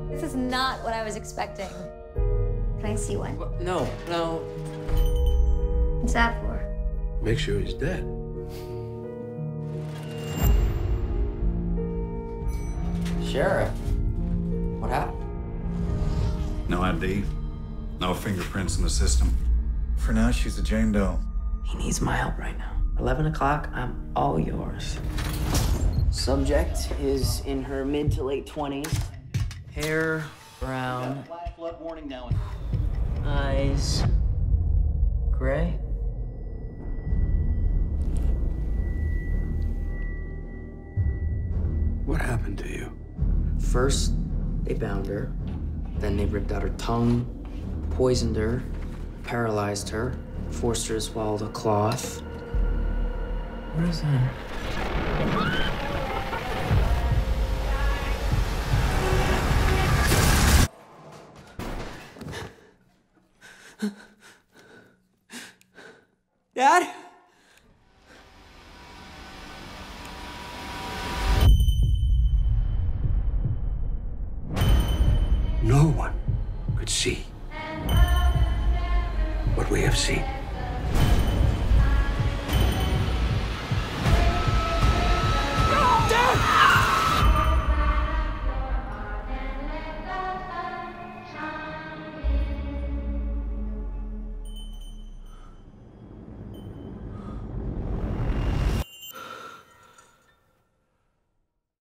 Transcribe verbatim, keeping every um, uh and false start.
This is not what I was expecting. Can I see one? What? No, no. What's that for? Make sure he's dead. Sheriff, what happened? No I D, no fingerprints in the system. For now, she's a Jane Doe. He needs my help right now. eleven o'clock, I'm all yours. Subject is in her mid to late twenties. Hair brown. Flash flood warning now. Eyes gray. What happened to you? First, they bound her. Then they ripped out her tongue, poisoned her, paralyzed her, forced her to swallow the cloth. What is that? Dad? No one could see what we have seen.